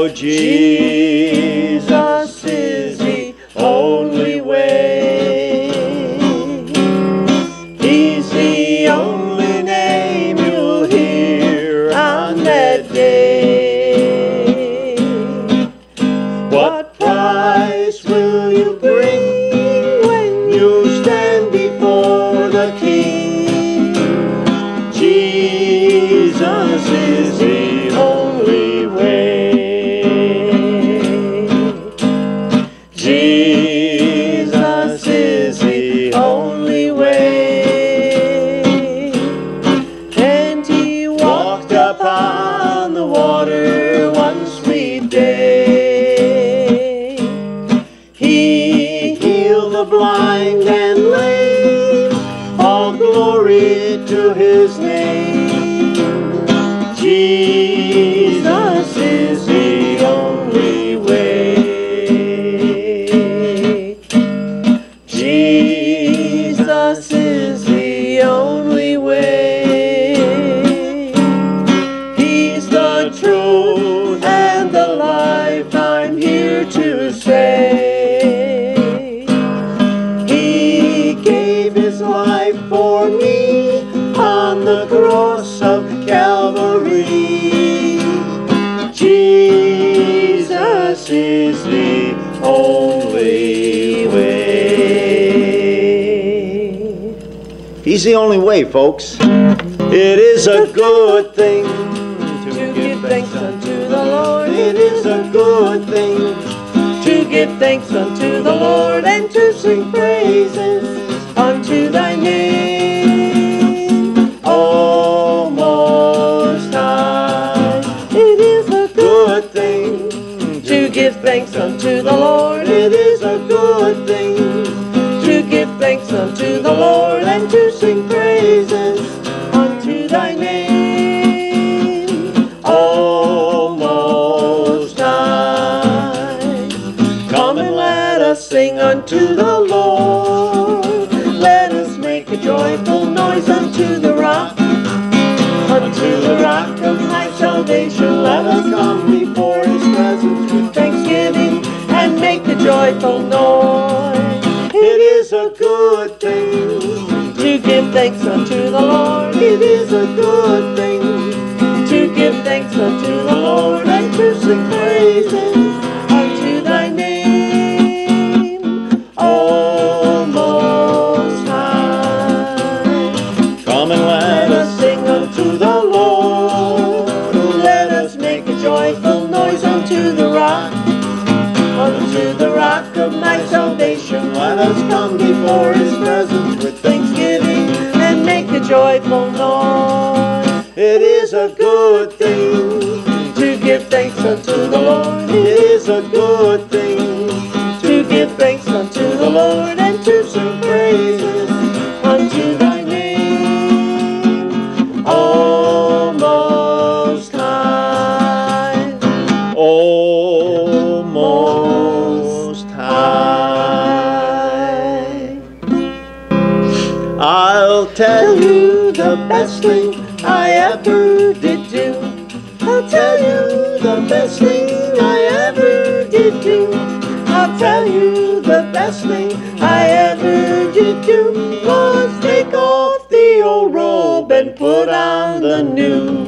Oh, Jesus is the only way. He's the only name you'll hear on that day. What price will you bring when you stand before the King? Jesus is the only way. Jesus is the only way. And he walked upon the water one sweet day. He healed the blind and lame, all glory to his name. Jesus is the only way. Jesus is the only way. He's the truth and the life, I'm here to say. He gave his life for me on the cross of Calvary. Jesus is the only way. He's the only way, folks. It is a good thing to give thanks unto the Lord. It is a good thing to give thanks unto the Lord and to sing praises unto thy name, O Most High. It is a good thing to give thanks unto the Lord. It is a good thing to give thanks unto the Lord and to sing praises unto thy name, O Most High. Come and let us sing unto the Lord. Let us make a joyful noise unto the rock of my salvation. Let us come before his presence with thanksgiving and make a joyful noise. It is a good thing to give thanks unto the Lord. It is a good thing to give thanks unto the Lord and to sing praises unto thy name, O Most High. Come and let us sing unto the Lord. Let us make a joyful noise unto the rock of my salvation. Let us come before his presence with thanksgiving and make a joyful noise. It is a good thing to give thanks unto the Lord. It is a good thing to give thanks unto the Lord and to sing praises unto thy name, O Most High, O Most High. I'll tell you the best thing I ever did do. I'll tell you the best thing I ever did do. I'll tell you the best thing I ever did do was take off the old robe and put on the new.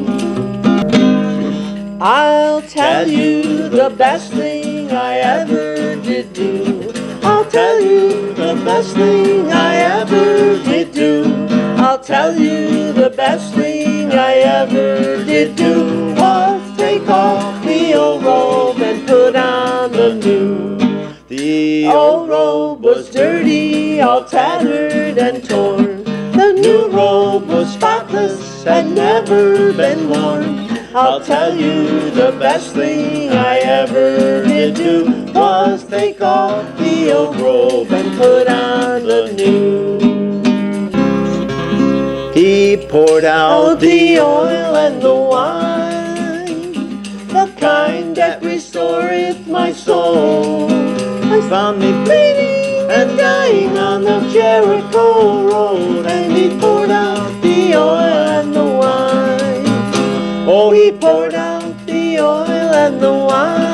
I'll tell you the best thing I ever did do. I'll tell you the best thing I ever did do. I'll tell you the best thing I ever did do was take off the old robe and put on the new. The old robe was dirty, all tattered and torn. The new robe was spotless and never been worn. I'll tell you the best thing I ever did do was take off the old robe and put on the new. He poured out the oil and the wine, the kind that restoreth my soul. I found me bleeding and dying on the Jericho road, and he poured out the oil and the wine. Oh, he poured out the oil and the wine.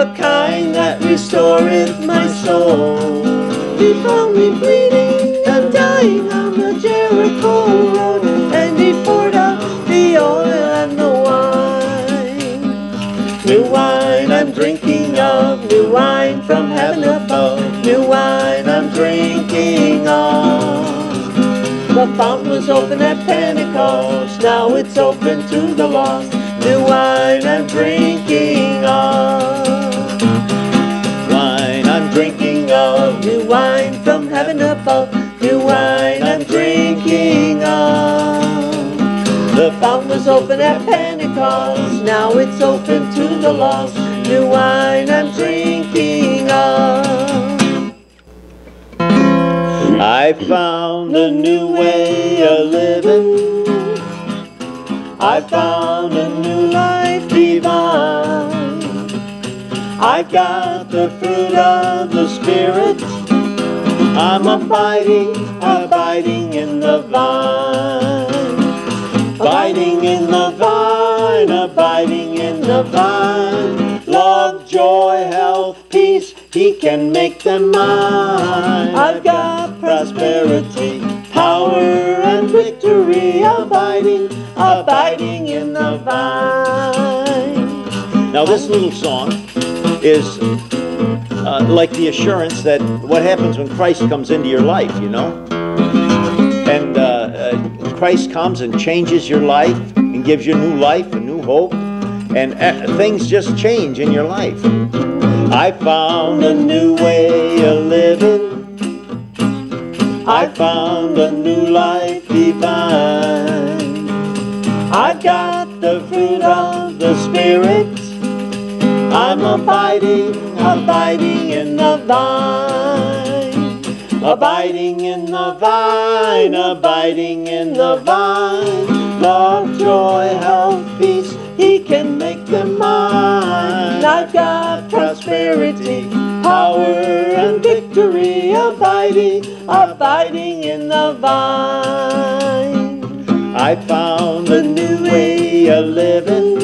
the kind that restoreth my soul. He found me bleeding and dying on the Jericho road, and he poured out the oil and the wine. New wine I'm drinking of, new wine from heaven above, new wine I'm drinking of. The fountain was open at Pentecost, now it's open to the lost. New wine I'm drinking of. Wine I'm drinking of, new wine from heaven above, new wine I'm drinking of. The fountain was open at Pentecost, now it's open to the lost. New wine I'm drinking of. I found a new way of living, I found a new life divine. I got the fruit of the Spirit, I'm abiding, abiding in the vine. Abiding in the vine, abiding in the vine. Love, joy, health, peace, He can make them mine. I've got prosperity, power and victory, abiding, abiding in the vine. Now this little song is like the assurance that what happens when Christ comes into your life, you know? And Christ comes and changes your life and gives you new life and new hope, and things just change in your life. I found a new way of living, I found a new life divine. I got the fruit of the Spirit, I'm abiding, abiding in the vine. Abiding in the vine, abiding in the vine. Love, joy, health, peace, He can make them mine. I've got prosperity, power and victory, abiding, abiding in the vine. I found a new way of living,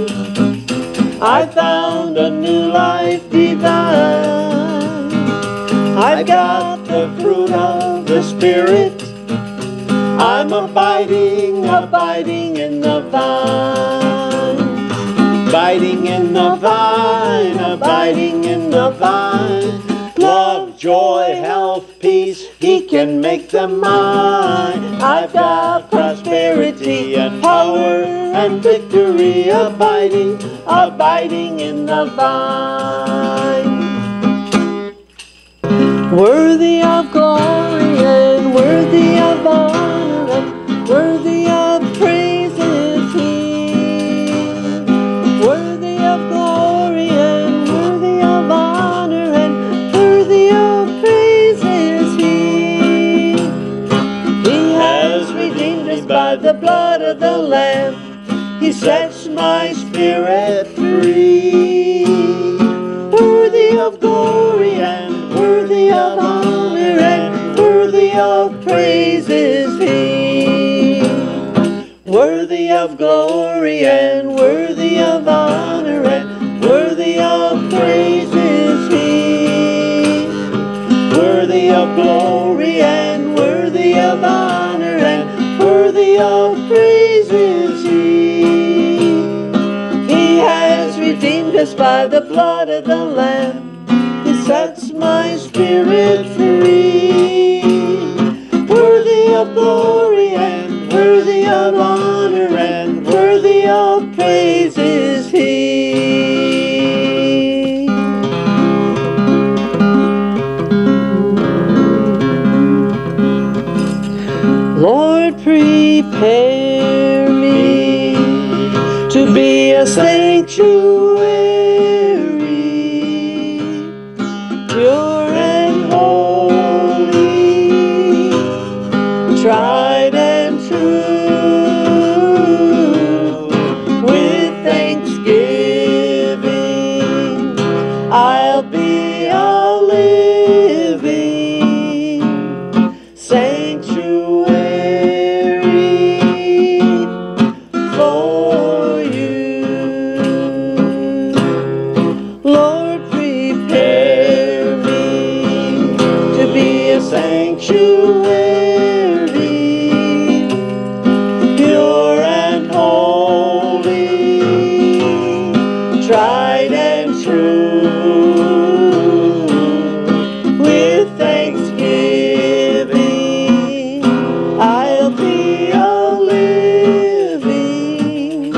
I found a new life divine. I've got the fruit of the Spirit, I'm abiding, abiding in the vine. Abiding in the vine, abiding in the vine. Love, joy, health, peace, He can make them mine. I've got prosperity and power and victory, abiding, abiding in the vine. Worthy of glory and worthy of honor and worthy of praise is He. Worthy of glory and worthy of honor and worthy of praise is He. He has redeemed us by the blood of the Lamb, He sets my spirit free. Worthy of glory and worthy of honor and worthy of praise is He. Worthy of glory and worthy of honor and worthy of praise is He. Worthy of glory and worthy of honor and worthy of praise is He. He has redeemed us by the blood of the Lamb, He sets my spirit free. Worthy of glory and worthy of honor and worthy of praise is He. Lord, prepare me to be a sanctuary, pure and holy, tried and true. With thanksgiving, I'll be a living sanctuary for You. Lord, sanctuary, pure and holy, tried and true, with thanksgiving I'll be a living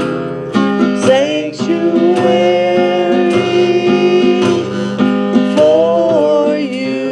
sanctuary for you.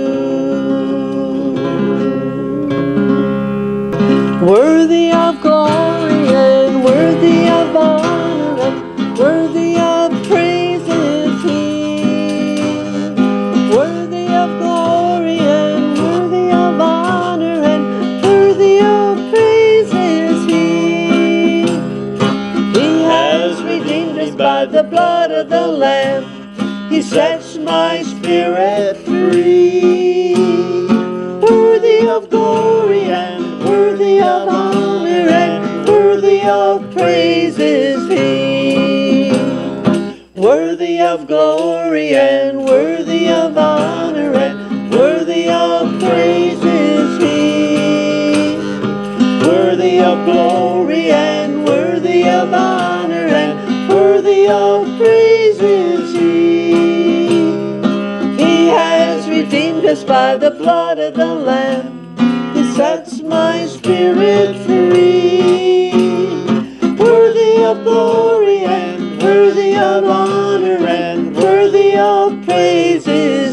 Worthy of glory and worthy of honor and worthy of praise is He. Worthy of glory and worthy of honor and worthy of praise is He. He has redeemed us by the blood of the Lamb. He sets my spirit free. Worthy of glory and worthy of honor and worthy of praise is He. Worthy of glory and worthy of honor and worthy of praise is He. Worthy of glory and worthy of honor and worthy of praise is He. He has redeemed us by the blood of the Lamb. He sets my spirit free. Worthy of glory and worthy of honor and worthy of praise is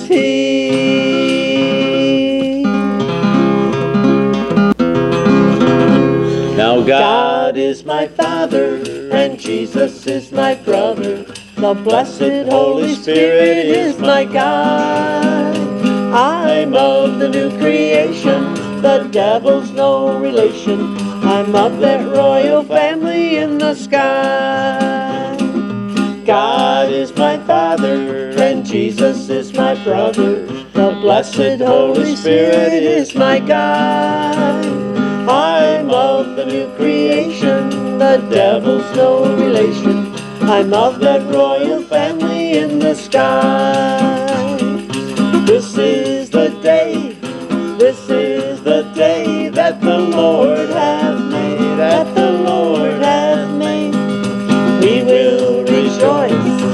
He. Now God is my Father and Jesus is my brother. The blessed Holy Spirit is my God. I'm of the new creation, the devil's no relation. I'm of that royal family in the sky. God is my Father and Jesus is my brother. The blessed Holy Spirit is my God. I'm of the new creation, the devil's no relation. I'm of that royal family in the sky. This is the day that the Lord hath made, that the Lord hath made. We will rejoice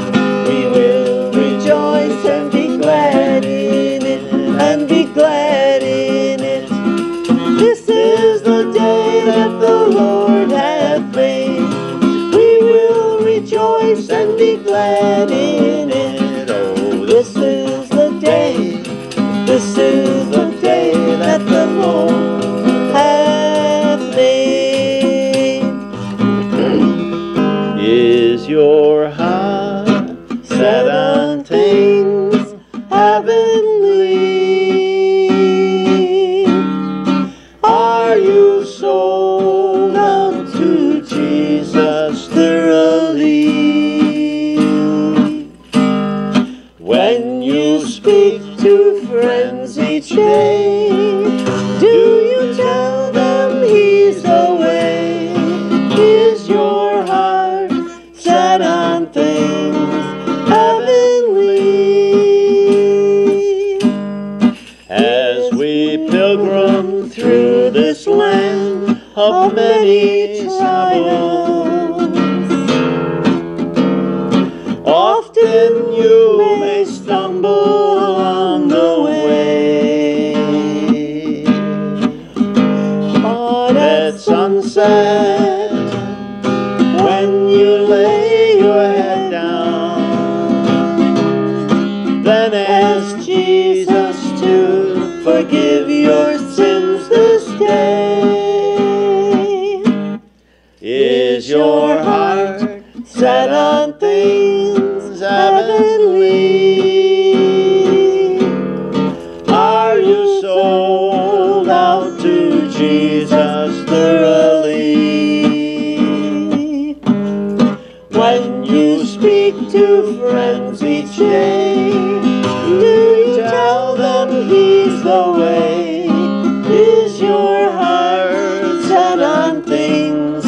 and be glad in it, and be glad in it. This is the day that the Lord hath made. We will rejoice and be glad in it. Oh, this is the day that the Lord hath made. Is your heart set on things heavenly? Are you sold out to Jesus thoroughly? When you speak to friends each day, do you tell them He's the way? Is your heart set on things heavenly? As we pilgrim through this land of many trials, often you may stumble along the way, but at sunset, when you lay your head down, then ask Jesus to forgive your sins this day. Is your heart set on things heavenly? Are you sold out to Jesus thoroughly? When you speak to friends each day, do you tell them He's the way? Is your heart set on things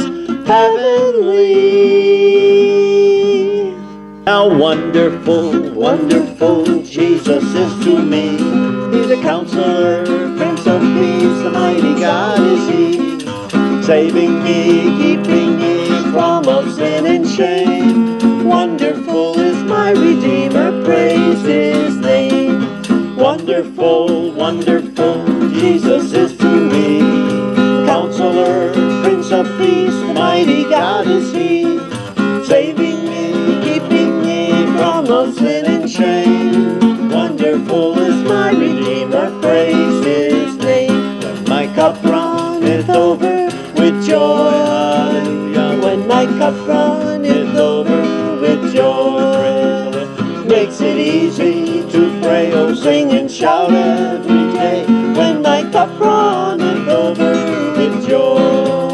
heavenly? How wonderful, wonderful Jesus is to me. He's a counselor, Prince peace, the mighty God is He. Saving me, keeping me from all sin and shame. Wonderful is my Redeemer, praise His name. Wonderful, wonderful, Jesus is to me. Counselor, Prince of Peace, the mighty God is He. Saving me, keeping me from all sin and shame. Wonderful is my Redeemer, praise His name. When my cup runneth over with joy, when my cup runneth over with joy, makes it easy to pray, oh sing and shout every day. When my cup runneth over with joy,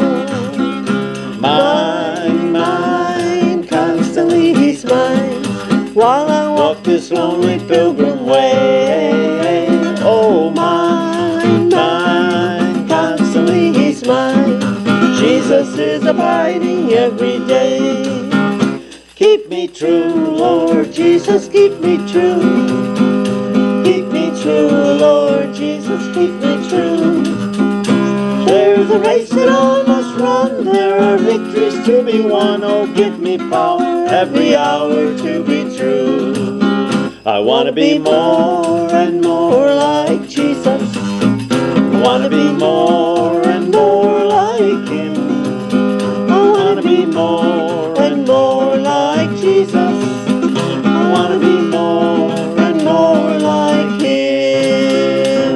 mine, constantly He's mine, while I walk this lonely pilgrim way. Oh mine, constantly He's mine, Jesus is abiding every day. Keep me true, Lord Jesus, keep me true. Keep me true, Lord Jesus, keep me true. There's a race that I must run, there are victories to be won. Oh, give me power every hour to be true. I want to be more and more like Jesus. I want to be more and more like Him. I want to be more and more like Jesus. I want to be more and more like Him.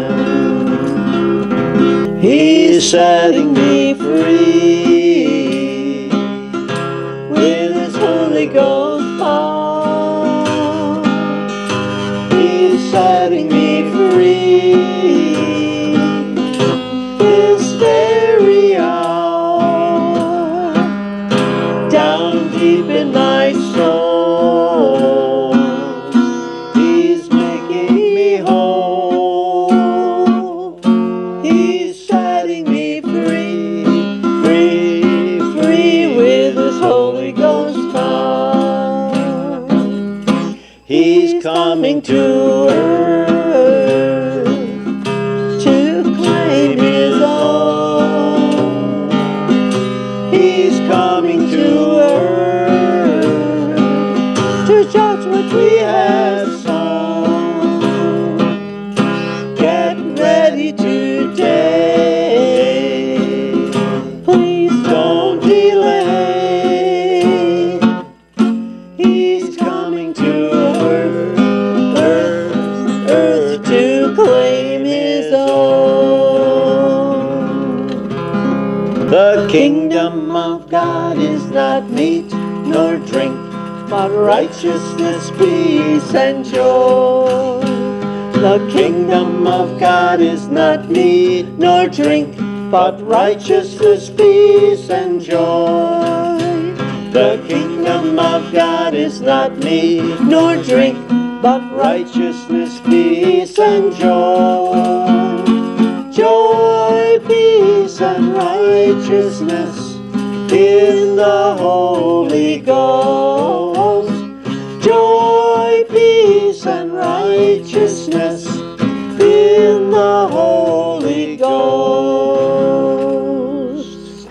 He's setting me free with His Holy Ghost power. He's setting me free this very hour. Down deep in my soul, He's making me whole. He's setting me free, free, free with His Holy Ghost power. He's coming to earth to claim His own. He's coming to earth to judge what we have sown. Get ready today, please don't delay. He's coming to earth to claim His own. The kingdom of God is not meat nor drink, but righteousness, peace, and joy. The kingdom of God is not meat nor drink, but righteousness, peace, and joy. The kingdom of God is not meat nor drink, but righteousness, peace, and joy. Joy, peace, and righteousness in the Holy Ghost. Joy, peace, and righteousness in the Holy Ghost.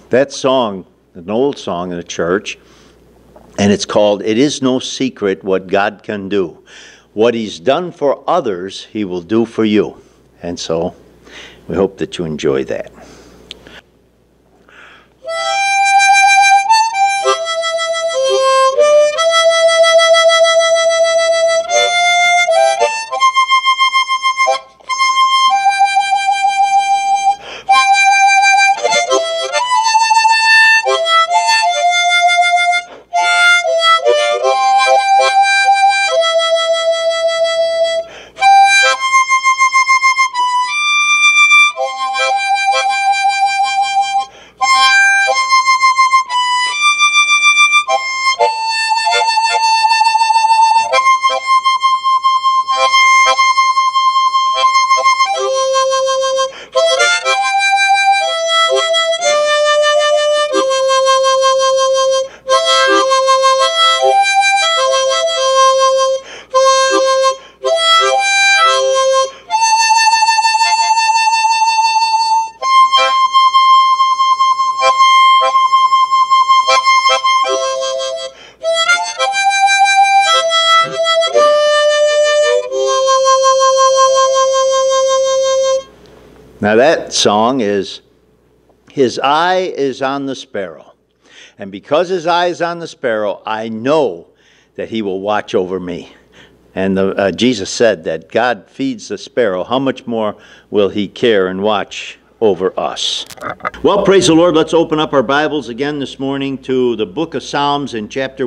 That song, an old song in the church, and it's called, "It Is No Secret What God Can Do. What He's done for others, He will do for you." And so, we hope that you enjoy that. Now that song is, "His eye is on the sparrow. And because His eye is on the sparrow, I know that He will watch over me." And Jesus said that God feeds the sparrow. How much more will He care and watch over us? Well, praise the Lord. Let's open up our Bibles again this morning to the book of Psalms in chapter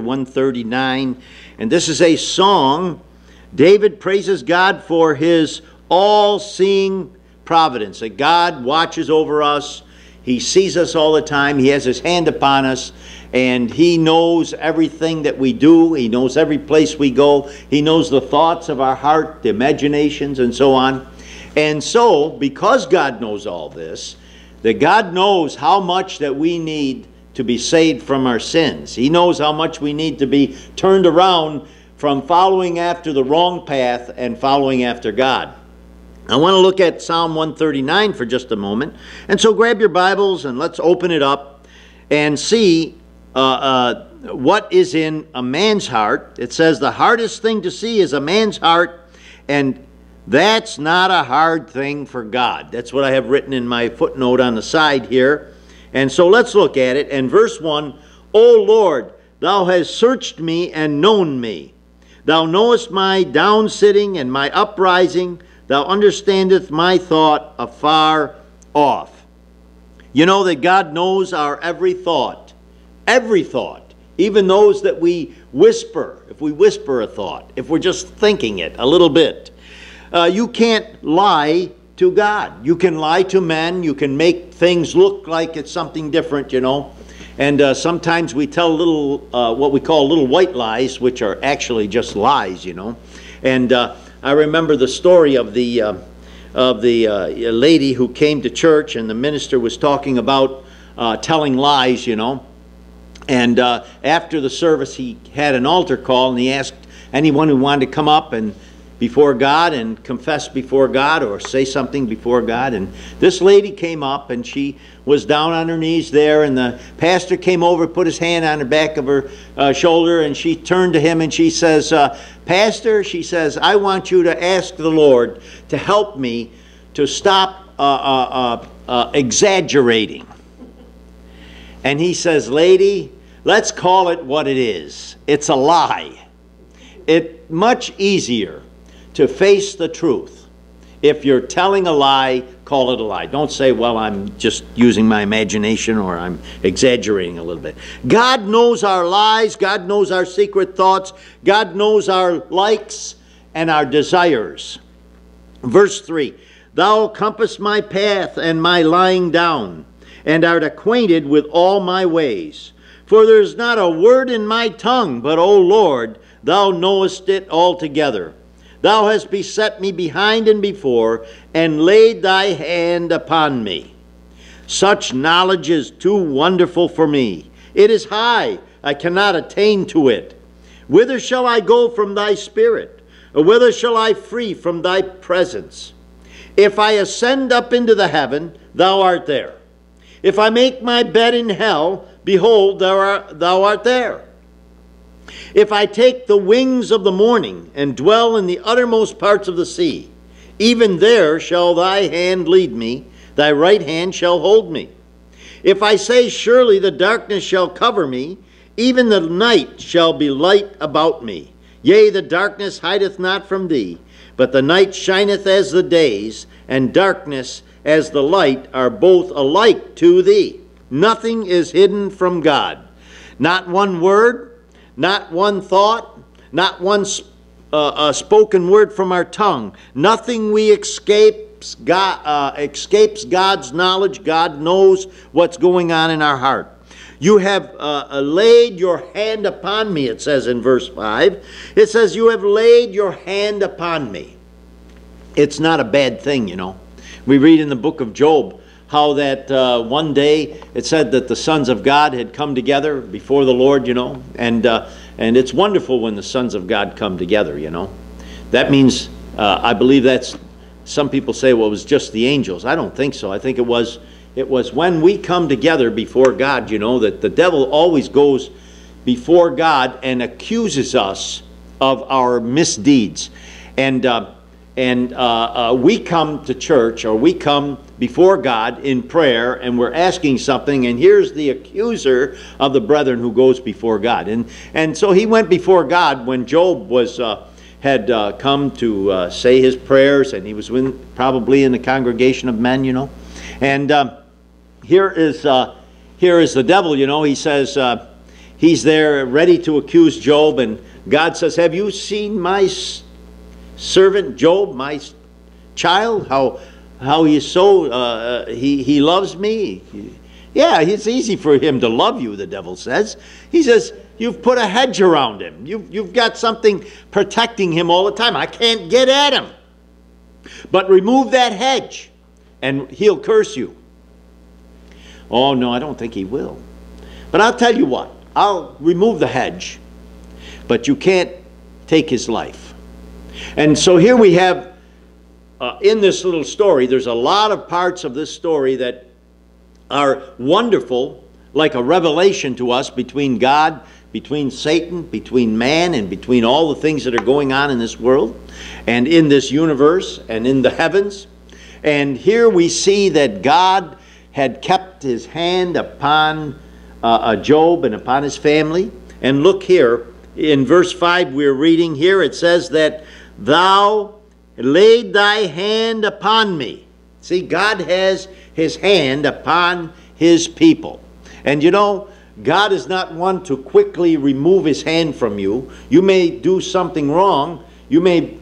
139. And this is a song. David praises God for His all-seeing providence, that God watches over us. He sees us all the time. He has His hand upon us, and He knows everything that we do. He knows every place we go. He knows the thoughts of our heart, the imaginations, and so on. And so, because God knows all this, that God knows how much that we need to be saved from our sins. He knows how much we need to be turned around from following after the wrong path and following after God. I want to look at Psalm 139 for just a moment. And so grab your Bibles and let's open it up and see what is in a man's heart. It says the hardest thing to see is a man's heart, and that's not a hard thing for God. That's what I have written in my footnote on the side here. And so let's look at it. And verse 1, "O Lord, Thou hast searched me and known me. Thou knowest my downsitting and my uprising. Thou understandest my thought afar off." You know that God knows our every thought, even those that we whisper, if we whisper a thought, if we're just thinking it a little bit. You can't lie to God. You can lie to men. You can make things look like it's something different, you know. And sometimes we tell little, what we call little white lies, which are actually just lies, you know. And I remember the story of the lady who came to church, and the minister was talking about telling lies, you know. And after the service, he had an altar call, and he asked anyone who wanted to come up and before God and confess before God or say something before God. And this lady came up, and she was down on her knees there, and the pastor came over, put his hand on the back of her shoulder, and she turned to him and she says, "Pastor," she says, "I want you to ask the Lord to help me to stop exaggerating." And he says, "Lady, let's call it what it is. It's a lie. It's much easier to face the truth. If you're telling a lie, call it a lie. Don't say, well, I'm just using my imagination or I'm exaggerating a little bit." God knows our lies. God knows our secret thoughts. God knows our likes and our desires. Verse 3, "Thou compassest my path and my lying down, and art acquainted with all my ways. For there is not a word in my tongue, but, O Lord, Thou knowest it altogether. Thou hast beset me behind and before, and laid Thy hand upon me. Such knowledge is too wonderful for me. It is high, I cannot attain to it. Whither shall I go from Thy Spirit? Or whither shall I flee from Thy presence? If I ascend up into the heaven, Thou art there. If I make my bed in hell, behold, thou art there. If I take the wings of the morning and dwell in the uttermost parts of the sea, even there shall thy hand lead me, thy right hand shall hold me. If I say, surely the darkness shall cover me, even the night shall be light about me. Yea, the darkness hideth not from thee, but the night shineth as the days, and darkness as the light are both alike to thee. Nothing is hidden from God. Not one word, not one thought, not one spoken word from our tongue. Nothing we escapes God's knowledge. God knows what's going on in our heart. You have laid your hand upon me, it says in verse 5. It says, you have laid your hand upon me. It's not a bad thing, you know. We read in the book of Job how that one day it said that the sons of God had come together before the Lord, you know. And it's wonderful when the sons of God come together, you know. That means, I believe that's, some people say, well, it was just the angels. I don't think so. I think it was when we come together before God, you know, that the devil always goes before God and accuses us of our misdeeds. And we come to church, or we come before God in prayer, and we're asking something, and here's the accuser of the brethren who goes before God. And so he went before God when Job had come to say his prayers, and he was probably in the congregation of men, you know. And here is the devil, you know. He says, he's there ready to accuse Job, and God says, have you seen my servant Job, my child, how he is so, he loves me? Yeah, it's easy for him to love you, the devil says. He says, you've put a hedge around him. You've got something protecting him all the time. I can't get at him. But remove that hedge, and he'll curse you. Oh, no, I don't think he will. But I'll tell you what. I'll remove the hedge, but you can't take his life. And so here we have, in this little story, there's a lot of parts of this story that are wonderful, like a revelation to us between God, between Satan, between man, and between all the things that are going on in this world, and in this universe, and in the heavens. And here we see that God had kept his hand upon Job and upon his family. And look here, in verse 5 we're reading here, it says that thou laid thy hand upon me. See, God has his hand upon his people. And you know, God is not one to quickly remove his hand from you. You may do something wrong. You may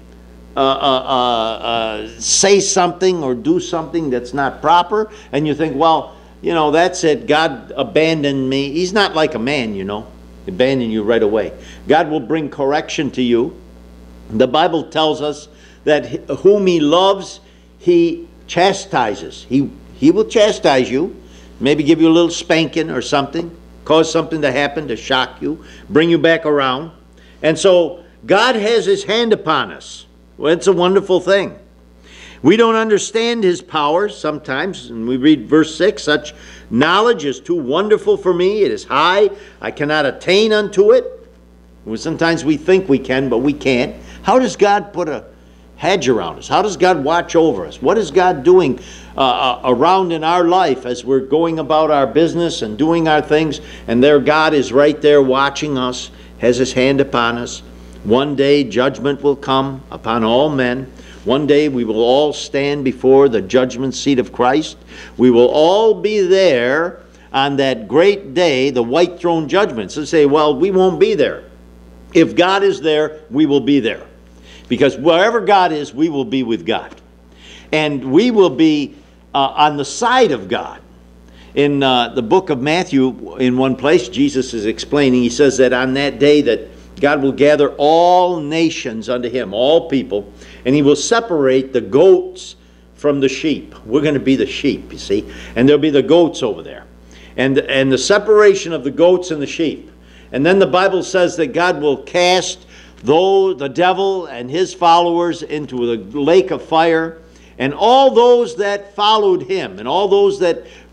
say something or do something that's not proper, and you think, well, you know, that's it. God abandoned me. He's not like a man, you know, abandon you right away. God will bring correction to you. The Bible tells us that whom he loves, he chastises. He will chastise you, maybe give you a little spanking or something, cause something to happen to shock you, bring you back around. And so God has his hand upon us. Well, it's a wonderful thing. We don't understand his power sometimes, and we read verse 6, such knowledge is too wonderful for me. It is high. I cannot attain unto it. Well, sometimes we think we can, but we can't. How does God put a hedge around us? How does God watch over us? What is God doing around in our life as we're going about our business and doing our things, and there God is right there watching us, has his hand upon us. One day judgment will come upon all men. One day we will all stand before the judgment seat of Christ. We will all be there on that great day, the white throne judgment. So say, well, we won't be there. If God is there, we will be there. Because wherever God is, we will be with God. And we will be on the side of God. In the book of Matthew, in one place, Jesus is explaining, he says that on that day that God will gather all nations unto him, all people, and he will separate the goats from the sheep. We're going to be the sheep, you see, and there'll be the goats over there. And the separation of the goats and the sheep. And then the Bible says that God will cast the devil and his followers into the lake of fire, and all those that followed him, and all those that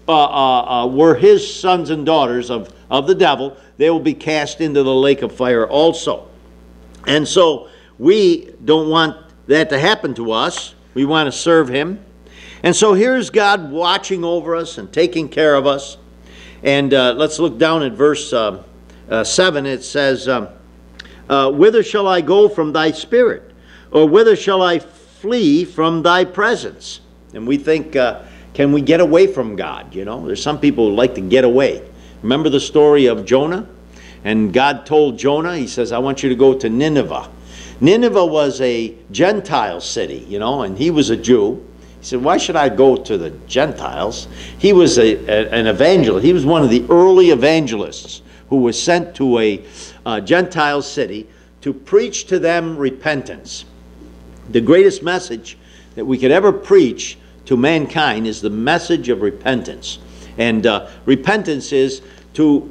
were his sons and daughters of the devil, they will be cast into the lake of fire also. And so we don't want that to happen to us. We want to serve him. And so here's God watching over us and taking care of us. And let's look down at verse 7. It says, whither shall I go from thy spirit? Or whither shall I flee from thy presence? And we think, can we get away from God? You know, there's some people who like to get away. Remember the story of Jonah? And God told Jonah, he says, I want you to go to Nineveh. Nineveh was a Gentile city, you know, and he was a Jew. He said, why should I go to the Gentiles? He was an evangelist. He was one of the early evangelists who was sent to a Gentile city to preach to them repentance. The greatest message that we could ever preach to mankind is the message of repentance. And repentance is to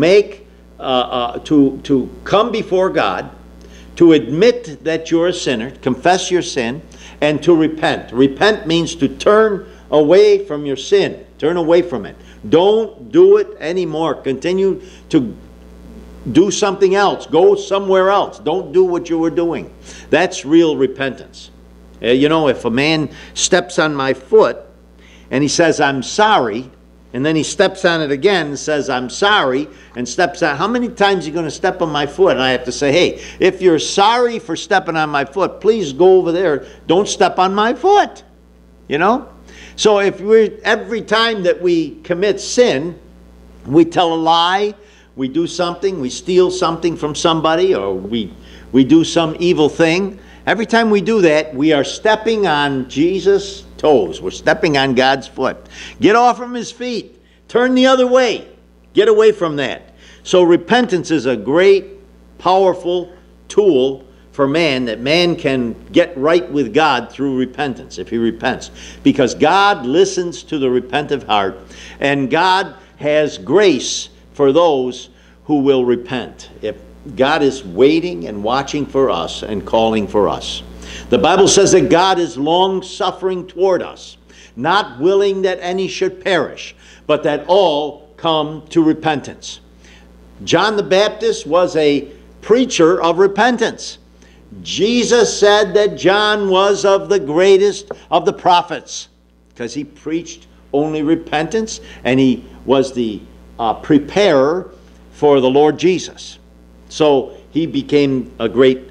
come before God, to admit that you're a sinner, confess your sin, and to repent. Repent means to turn away from your sin. Turn away from it. Don't do it anymore. Continue to do something else. Go somewhere else. Don't do what you were doing. That's real repentance. You know, if a man steps on my foot and he says, I'm sorry, and then he steps on it again and says, I'm sorry, and steps on, how many times are you going to step on my foot? And I have to say, hey, if you're sorry for stepping on my foot, please go over there. Don't step on my foot. You know? So if every time that we commit sin, we tell a lie, we do something, we steal something from somebody, or we do some evil thing, every time we do that, we are stepping on Jesus' toes. We're stepping on God's foot. Get off from his feet. Turn the other way. Get away from that. So repentance is a great, powerful tool for man, that man can get right with God through repentance, if he repents. Because God listens to the repentant heart, and God has grace for those who will repent. If God is waiting and watching for us and calling for us. The Bible says that God is long-suffering toward us, not willing that any should perish, but that all come to repentance. John the Baptist was a preacher of repentance. Jesus said that John was of the greatest of the prophets because he preached only repentance, and he was the preparer for the Lord Jesus. So he became a great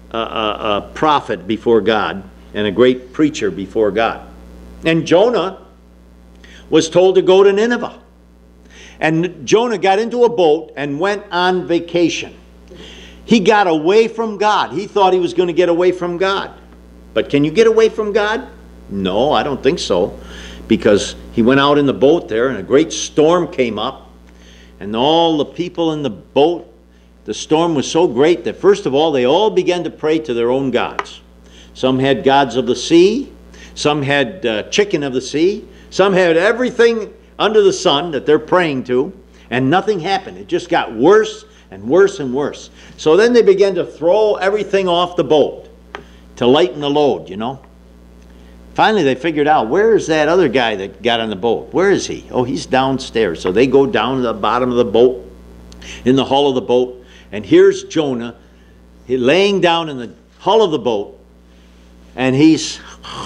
prophet before God and a great preacher before God. And Jonah was told to go to Nineveh. And Jonah got into a boat and went on vacation. He got away from God. He thought he was going to get away from God. But can you get away from God? No, I don't think so. Because he went out in the boat there, and a great storm came up. And all the people in the boat, the storm was so great that first of all, they all began to pray to their own gods. Some had gods of the sea. Some had chicken of the sea. Some had everything under the sun that they're praying to. And nothing happened. It just got worse and worse and worse. So then they began to throw everything off the boat to lighten the load, you know. Finally, they figured out, where is that other guy that got on the boat? Where is he? Oh, he's downstairs. So they go down to the bottom of the boat, in the hull of the boat, and here's Jonah laying down in the hull of the boat, and he's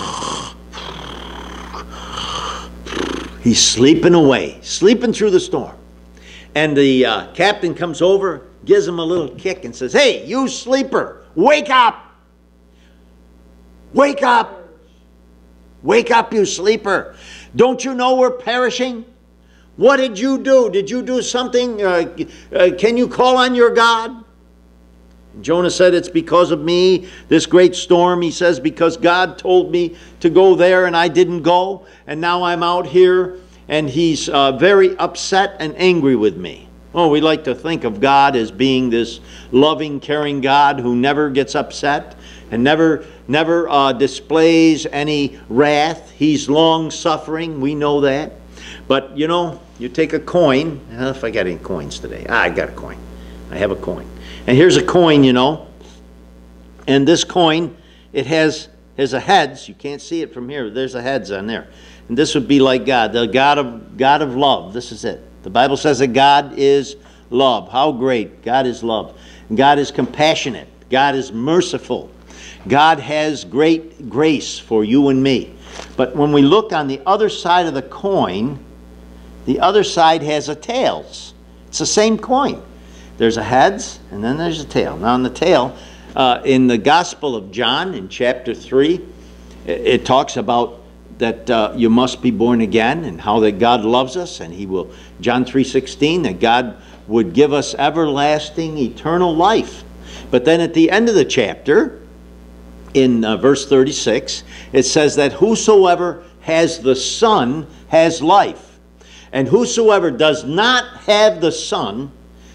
sleeping away, sleeping through the storm. And the captain comes over, gives him a little kick and says, hey, you sleeper, wake up! Wake up! Wake up, you sleeper. Don't you know we're perishing? What did you do? Did you do something? Can you call on your God? Jonah said, it's because of me, this great storm. He says, because God told me to go there and I didn't go. And now I'm out here and he's very upset and angry with me. Oh, we like to think of God as being this loving, caring God who never gets upset and never displays any wrath. He's long-suffering. We know that. But, you know, you take a coin. I don't know if I got any coins today. I got a coin. I have a coin. And here's a coin, you know. And this coin, it has has a heads. You can't see it from here. There's a heads on there. And this would be like God, the God of love. This is it. The Bible says that God is love. How great. God is love. And God is compassionate. God is merciful. God has great grace for you and me. But when we look on the other side of the coin, the other side has a tails. It's the same coin. There's a heads and then there's a tail. Now on the tail, in the Gospel of John in chapter 3, it talks about that you must be born again and how that God loves us, and He will, John 3:16, that God would give us everlasting eternal life. But then at the end of the chapter, in verse 36, it says that whosoever has the Son has life. And whosoever does not have the Son,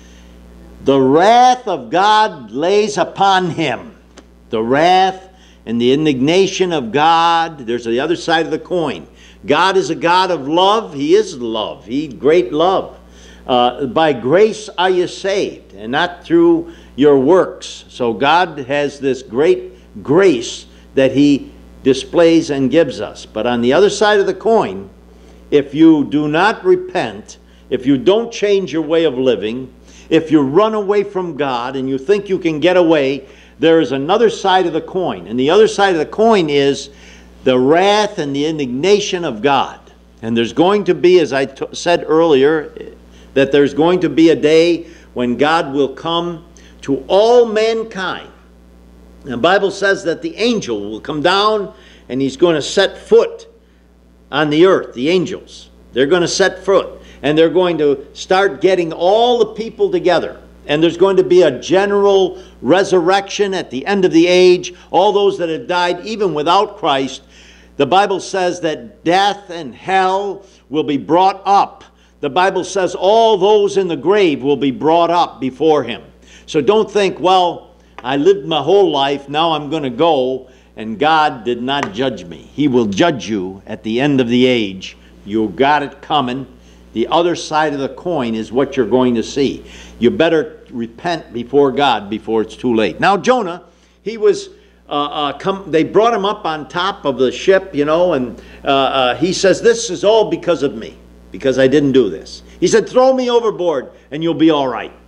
the wrath of God lays upon him. The wrath and the indignation of God. There's the other side of the coin. God is a God of love. He is love. He great love. By grace are you saved, and not through your works. So God has this great grace that He displays and gives us. But on the other side of the coin, if you do not repent, if you don't change your way of living, if you run away from God and you think you can get away, there is another side of the coin. And the other side of the coin is the wrath and the indignation of God. And there's going to be, as I said earlier, that there's going to be a day when God will come to all mankind. And the Bible says that the angel will come down and he's going to set foot on the earth, the angels. They're going to set foot, and they're going to start getting all the people together. And there's going to be a general resurrection at the end of the age. All those that have died, even without Christ, the Bible says that death and hell will be brought up. The Bible says all those in the grave will be brought up before Him. So don't think, well, I lived my whole life, now I'm going to go, and God did not judge me. He will judge you at the end of the age. You got it coming. The other side of the coin is what you're going to see. You better repent before God before it's too late. Now Jonah, he was, they brought him up on top of the ship, you know, and he says, this is all because of me, because I didn't do this. He said, throw me overboard and you'll be all right.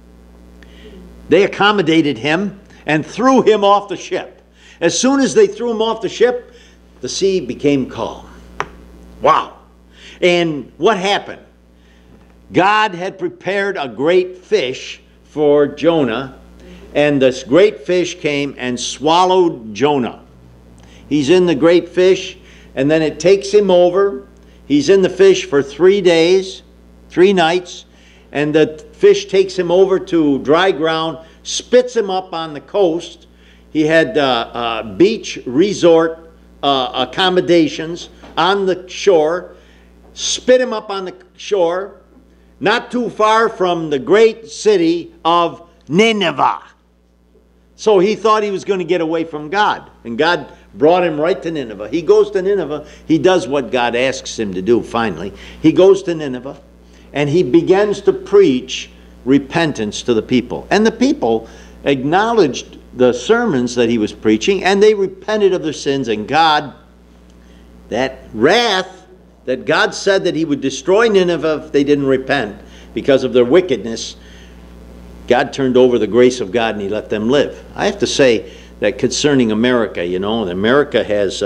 They accommodated him and threw him off the ship. As soon as they threw him off the ship, the sea became calm. Wow. And what happened? God had prepared a great fish for Jonah, and this great fish came and swallowed Jonah. He's in the great fish, and then it takes him over. He's in the fish for 3 days, 3 nights, and the fish takes him over to dry ground, spits him up on the coast. He had beach resort accommodations on the shore, spit him up on the shore, not too far from the great city of Nineveh. So he thought he was going to get away from God, and God brought him right to Nineveh. He goes to Nineveh. He does what God asks him to do finally. He goes to Nineveh, and he begins to preach repentance to the people. And the people acknowledged the sermons that he was preaching, and they repented of their sins, and God, that wrath that God said that He would destroy Nineveh if they didn't repent because of their wickedness, God turned over the grace of God and He let them live. I have to say that concerning America, you know, America has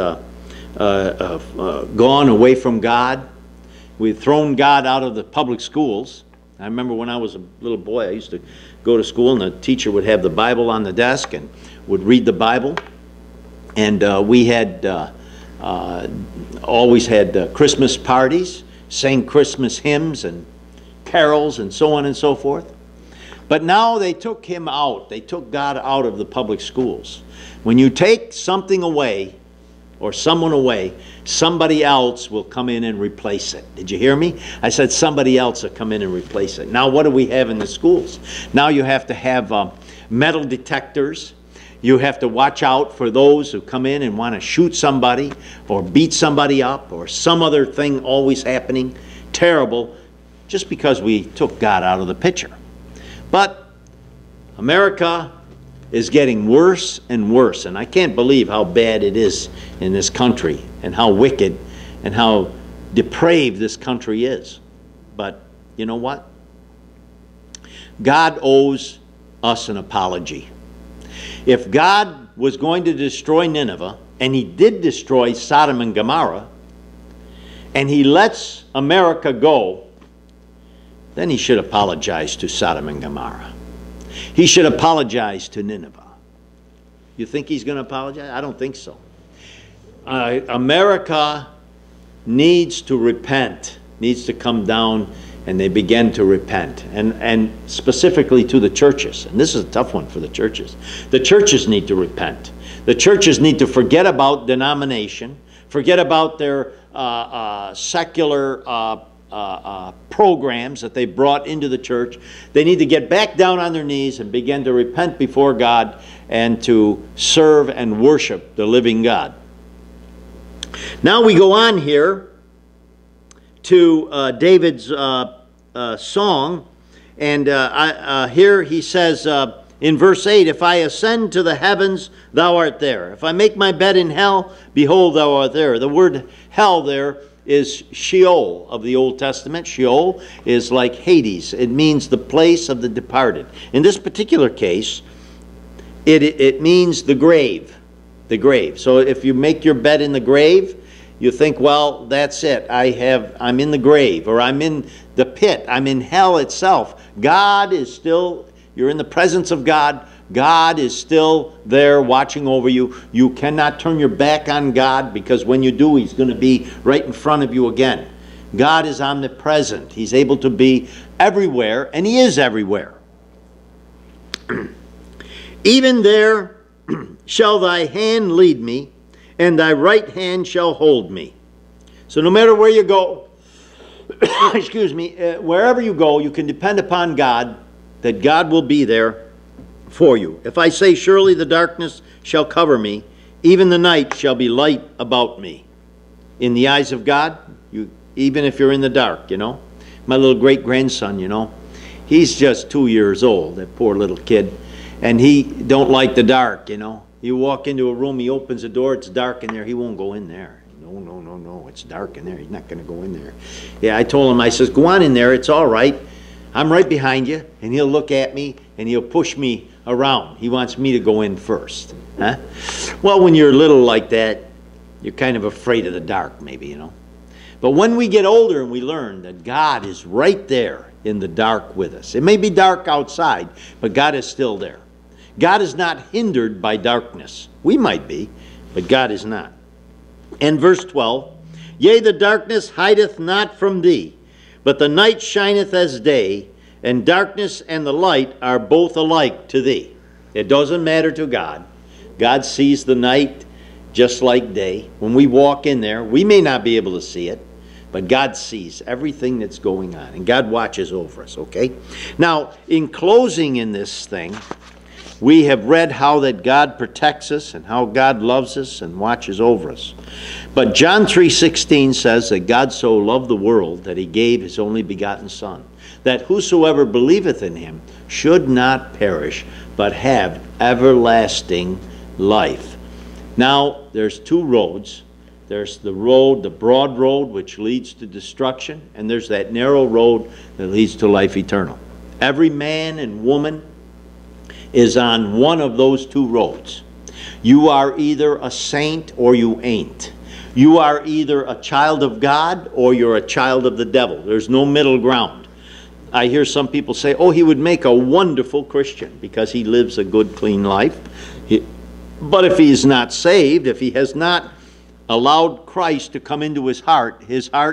gone away from God. We've thrown God out of the public schools. I remember when I was a little boy, I used to go to school and the teacher would have the Bible on the desk and would read the Bible. And we had always had Christmas parties, sang Christmas hymns and carols and so on and so forth. But now they took Him out. They took God out of the public schools. When you take something away or someone away, somebody else will come in and replace it. Did you hear me? I said somebody else will come in and replace it. Now what do we have in the schools? Now you have to have metal detectors. You have to watch out for those who come in and want to shoot somebody or beat somebody up or some other thing always happening. Terrible, just because we took God out of the picture. But America is getting worse and worse. And I can't believe how bad it is in this country and how wicked and how depraved this country is. But you know what? God owes us an apology. If God was going to destroy Nineveh, and he did destroy Sodom and Gomorrah, and he lets America go, then he should apologize to Sodom and Gomorrah. He should apologize to Nineveh. You think he's going to apologize? I don't think so. America needs to repent, needs to come down, and they begin to repent. And specifically to the churches. And this is a tough one for the churches. The churches need to repent. The churches need to forget about denomination, forget about their secular programs that they brought into the church. They need to get back down on their knees and begin to repent before God and to serve and worship the living God. Now we go on here to David's song, and here he says in verse 8, if I ascend to the heavens, thou art there. If I make my bed in hell, behold, thou art there. The word hell there is Sheol of the Old Testament. Sheol is like Hades. It means the place of the departed. In this particular case, it means the grave. The grave. So if you make your bed in the grave, you think, well, that's it. I'm in the grave, or I'm in the pit. I'm in hell itself. God is still, you're in the presence of God. God is still there watching over you. You cannot turn your back on God, because when you do, he's going to be right in front of you again. God is omnipresent. He's able to be everywhere, and he is everywhere. Even there shall thy hand lead me, and thy right hand shall hold me. So no matter where you go, excuse me, wherever you go, you can depend upon God, that God will be there for you. If I say, surely the darkness shall cover me, even the night shall be light about me. In the eyes of God, even if you're in the dark, you know. My little great-grandson, you know, he's just 2 years old, that poor little kid, and he don't like the dark, you know. You walk into a room, he opens the door, it's dark in there, he won't go in there. No, it's dark in there, he's not going to go in there. Yeah, I told him, I says, go on in there, it's all right. I'm right behind you, and he'll look at me, and he'll push me around. He wants me to go in first. Huh? Well, when you're little like that, you're kind of afraid of the dark, maybe, you know. But when we get older and we learn that God is right there in the dark with us. It may be dark outside, but God is still there. God is not hindered by darkness. We might be, but God is not. And verse 12, yea, the darkness hideth not from thee, but the night shineth as day, and darkness and the light are both alike to thee. It doesn't matter to God. God sees the night just like day. When we walk in there, we may not be able to see it, but God sees everything that's going on, and God watches over us, okay? Now, in closing in this thing, we have read how that God protects us and how God loves us and watches over us. But John 3:16 says that God so loved the world that he gave his only begotten Son, that whosoever believeth in him should not perish, but have everlasting life. Now, there's two roads. There's the road, the broad road, which leads to destruction, and there's that narrow road that leads to life eternal. Every man and woman is on one of those two roads. You are either a saint or you ain't. You are either a child of God or you're a child of the devil. There's no middle ground. I hear some people say, oh, he would make a wonderful Christian because he lives a good, clean life. But if he is not saved, if he has not allowed Christ to come into his heart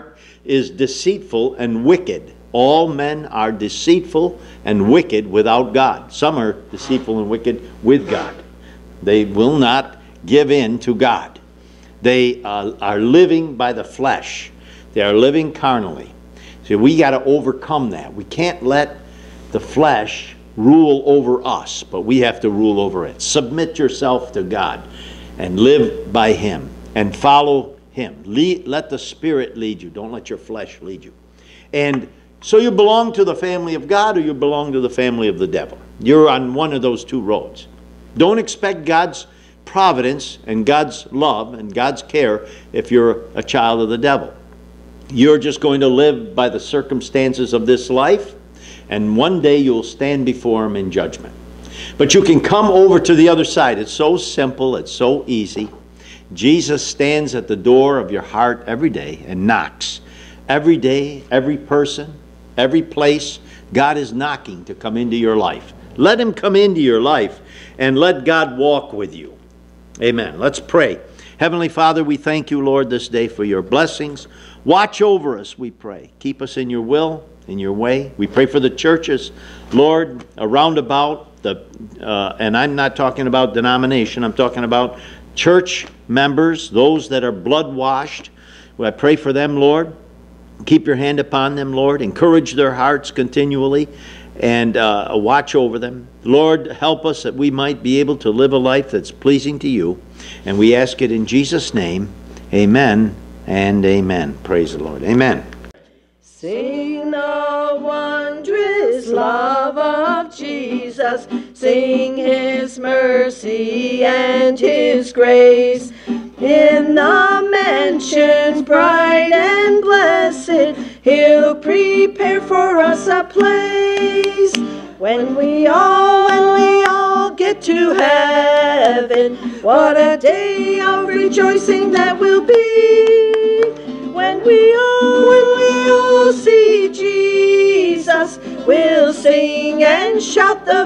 is deceitful and wicked. All men are deceitful and wicked without God. Some are deceitful and wicked with God. They will not give in to God. They are living by the flesh. They are living carnally. So we got to overcome that. We can't let the flesh rule over us, but we have to rule over it. Submit yourself to God and live by him and follow him. Let the Spirit lead you. Don't let your flesh lead you. And so you belong to the family of God or you belong to the family of the devil. You're on one of those two roads. Don't expect God's providence and God's love and God's care if you're a child of the devil. You're just going to live by the circumstances of this life, and one day you'll stand before Him in judgment. But you can come over to the other side. It's so simple. It's so easy. Jesus stands at the door of your heart every day and knocks. Every day, every person, every place, God is knocking to come into your life. Let Him come into your life and let God walk with you. Amen. Let's pray. Heavenly Father, we thank you, Lord, this day for your blessings. Watch over us, we pray. Keep us in your will, in your way. We pray for the churches, Lord, around about and I'm not talking about denomination, I'm talking about church members, those that are blood washed. I pray for them, Lord. Keep your hand upon them, Lord. Encourage their hearts continually and watch over them. Lord, help us that we might be able to live a life that's pleasing to you. And we ask it in Jesus' name. Amen and amen. Praise the Lord. Amen. Sing the wondrous love of Jesus. Sing His mercy and His grace. In the mansions bright and blessed, He'll prepare for us a place. When we all get to heaven, what a day of rejoicing that will be. When we all see Jesus, we'll sing and shout the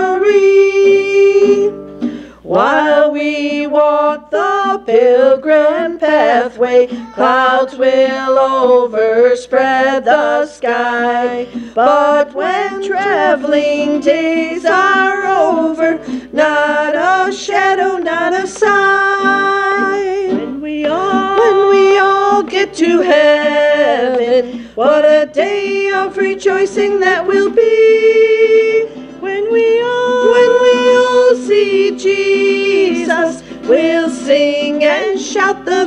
victory. While we walk the pilgrim pathway, clouds will overspread the sky. But when traveling days are over, not a shadow, not a sign. When we all get to heaven, what a day of rejoicing that will be. When we all see Jesus, we'll sing and shout the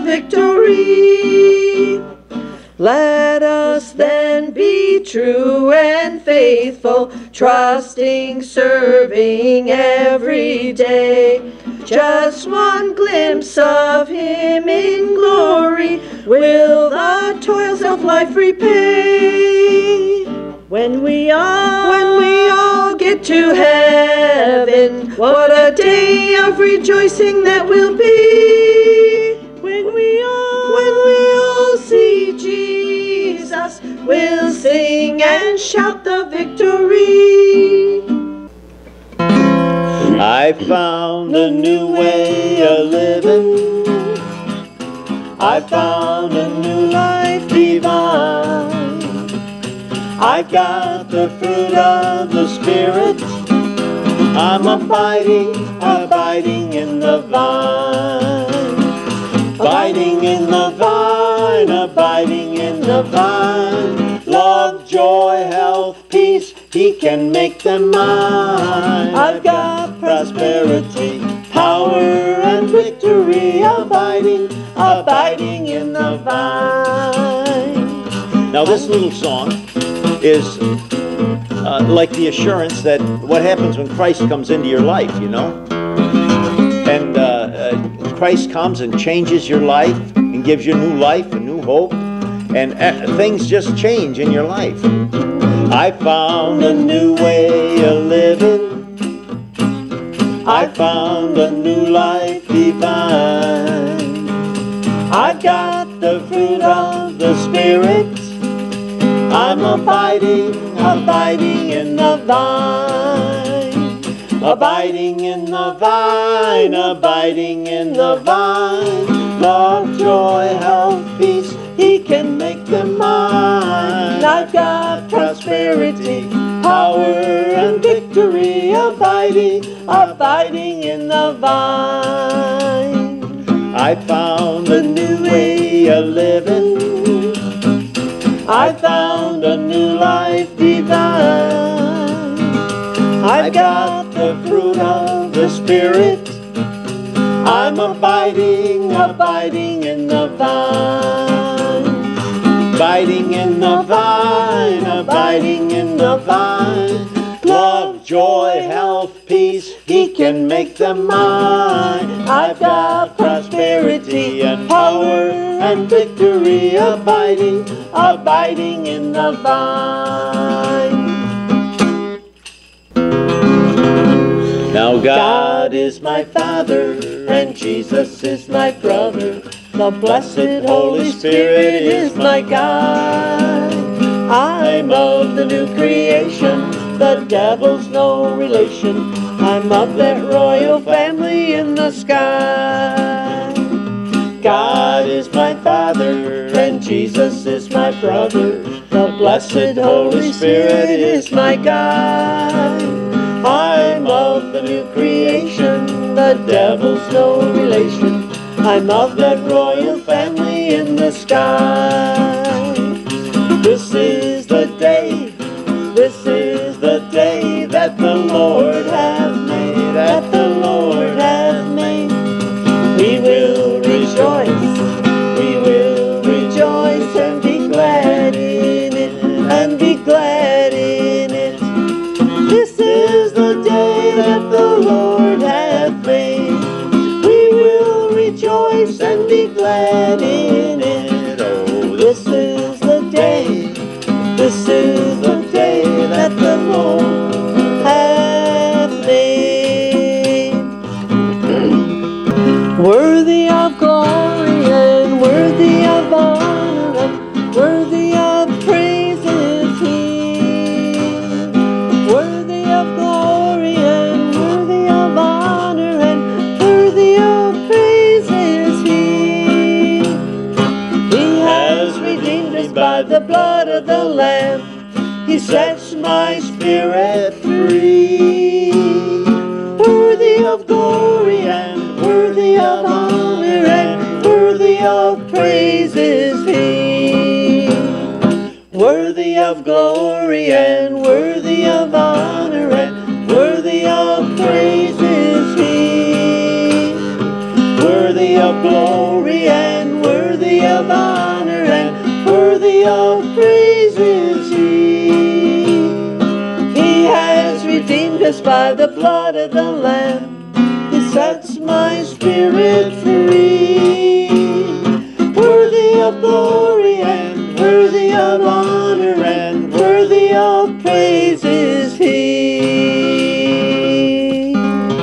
victory. Let us then be true and faithful, trusting, serving every day. Just one glimpse of Him in glory will the toils of life repay. When we all get to heaven, what a day of rejoicing that will be. When we all see Jesus, we'll sing and shout the victory. I found a new way of living. I found a new life divine. I got the fruit of the Spirit. I'm abiding in the vine. Abiding in the vine, abiding in the vine. Love, joy, health, peace, He can make them mine. I've got prosperity, power, and victory. Abiding in the vine. Now this little song is like the assurance that what happens when Christ comes into your life, you know. And Christ comes and changes your life and gives you new life and new hope. And things just change in your life. I found a new way of living. I found a new life divine. I got the fruit of the Spirit. I'm abiding in the vine. Abiding in the vine, abiding in the vine. Love, joy, health, peace, He can make them mine. I've got prosperity, power, and victory. Abiding in the vine. I found a new way of living. I found a new life divine. I've got the fruit of the Spirit. I'm abiding in the vine. Abiding in the vine, abiding in the vine. Love, joy, health, peace, He can can make them mine. I've got prosperity and power and victory abiding, abiding in the vine. Now God is my Father and Jesus is my brother. The blessed Holy Spirit is my guide. I'm of the new creation, the devil's no relation. I'm of that royal family in the sky. God is my Father and Jesus is my brother. The blessed Holy Spirit is my guide. I'm of the new creation, the devil's no relation. I'm of that royal family in the sky. This is the day, this is the day that the Lord hath made, that the Lord hath made. We will rejoice and be glad in it, and be glad in it. This is the day that the Lord hath made. We will rejoice and be glad in it. Oh, this is the day, this is the day that the Lord hath made. Worthy of glory and worthy of honor and worthy of praise is He. Worthy of glory and worthy of honor and worthy of praise is He. He has redeemed us by the blood of the Lamb. He sets my spirit free. Worthy of glory and worthy of honor and worthy of praise is He. Worthy of glory and worthy of honor and worthy of praise is He. Worthy of glory and worthy of honor and worthy of praise is He. He has redeemed us by the blood of the Lamb. He sets my spirit free. Worthy of glory and worthy of honor and worthy of praise is He.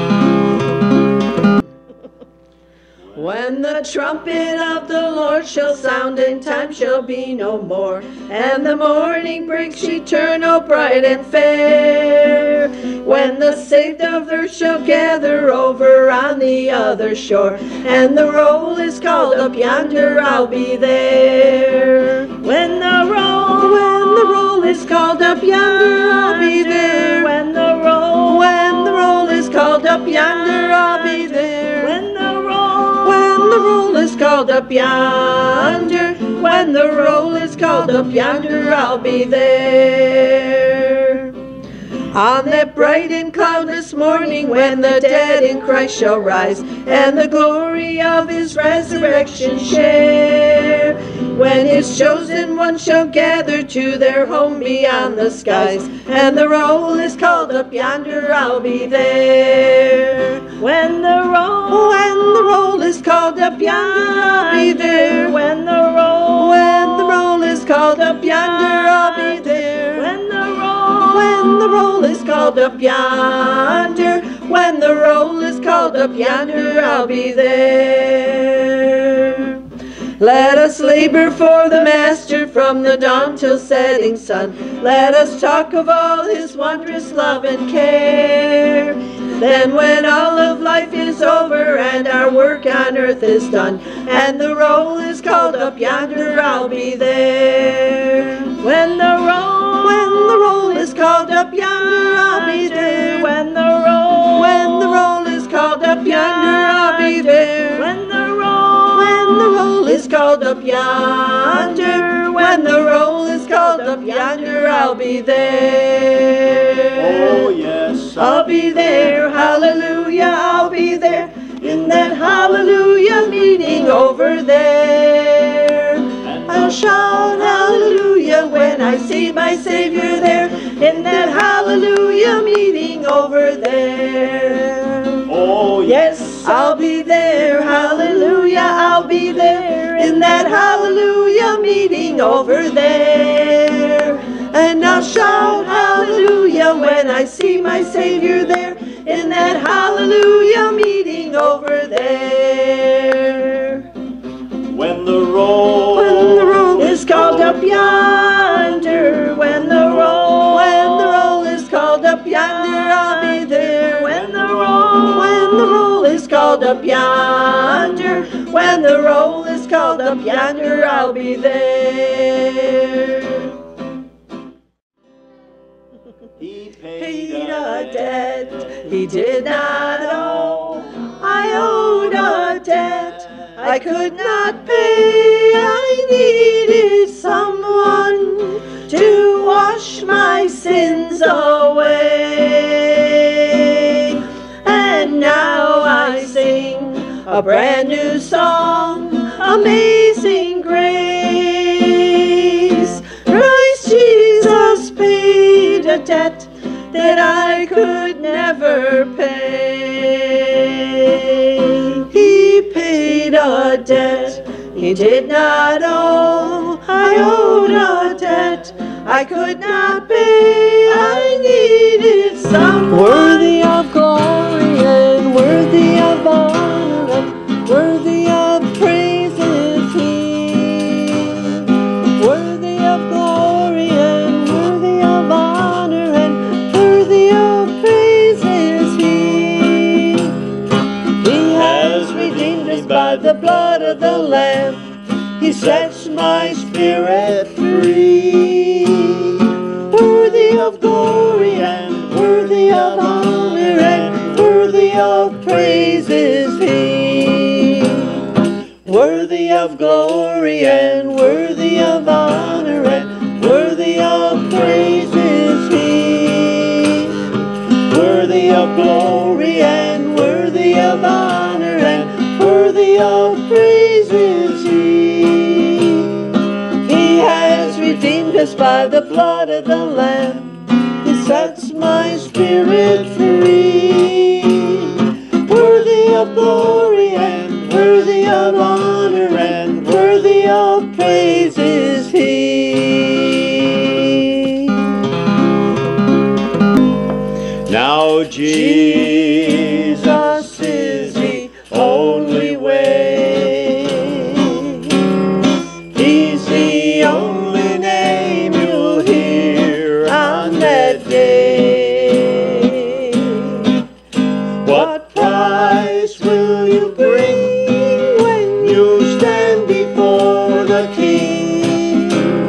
When the trumpet of the Lord shall sound and time shall be no more, and the morning breaks eternal bright and fair, when the saved of earth shall gather over on the other shore, and the roll is called up yonder, I'll be there. When the roll is called up yonder, I'll be there. When the roll is called up yonder, I'll be there. When the roll is called up yonder, when the roll is called up yonder, I'll be there. On that bright and cloudless morning, when the dead in Christ shall rise, and the glory of His resurrection share, when His chosen ones shall gather to their home beyond the skies, and the roll is called up yonder, I'll be there. When the roll is called up yonder, I'll be there. When the roll is called up yonder, I'll be there. When the roll is called up yonder, when the roll is called up yonder, I'll be there. Let us labor for the Master from the dawn till setting sun. Let us talk of all His wondrous love and care. Then when all of life is over and our work on earth is done, and the roll is called up yonder, I'll be there. When the roll is called up yonder, I'll be there. When the roll is called up yonder, I'll be there. When the roll is called up yonder, when the roll is called up yonder, I'll be there. Oh yes, I'll be there, hallelujah, I'll be there, in that hallelujah meeting over there. I'll shout hallelujah when I see my Savior there, in that hallelujah meeting over there. Yes, I'll be there, hallelujah, I'll be there in that hallelujah meeting over there. And I'll shout hallelujah when I see my Savior there in that hallelujah meeting over there. When the roll is called up yonder, when the roll is called up yonder, I'll be there. When the roll is called up yonder, when the roll is called up yonder, I'll be there. He Paid a debt he did not owe. I owed a debt I could not pay. I needed someone to wash my sins away. And now I sing a brand new song, Amazing Grace. Christ Jesus paid a debt that I could never pay. He paid a debt he did not owe. I owed a debt I could not pay. I needed someone worthy of glory and worthy of honor and worthy of praise is He. Worthy of glory and worthy of honor and worthy of praise is He. He has redeemed us by the blood of the Lamb. He sets my spirit free. Worthy of glory and worthy of honor and worthy of praise is He. Worthy of glory and worthy of honor and worthy of praise is He. Worthy of glory and worthy of honor and worthy of praise is He. He has redeemed us by the blood of the Lamb. He sets my spirit free. Worthy of glory and worthy of honor and worthy of praise is He. Now Jesus is the only way. He's the only name you'll hear on that day. What price will you bring when you stand before the King?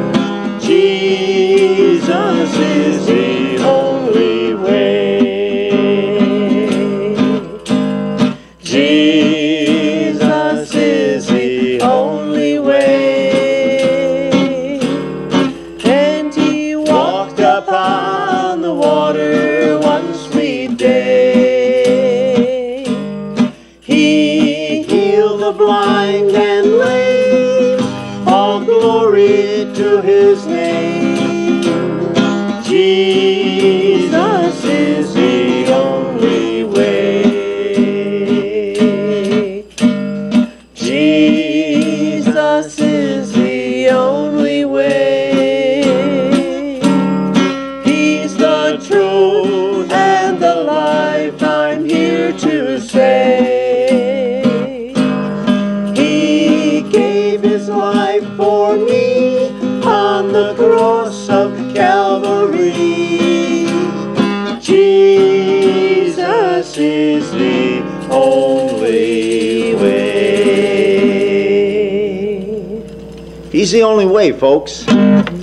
Jesus is the only way. Jesus is the only way. And He walked upon the water one sweet day. He healed the blind and lame. All glory to His name. Jesus is the only way. Jesus is the only way. He's the truth and the life, I'm here to say. He gave His life for me on the cross of Calvary. Jesus is the only way. He's the only way, folks.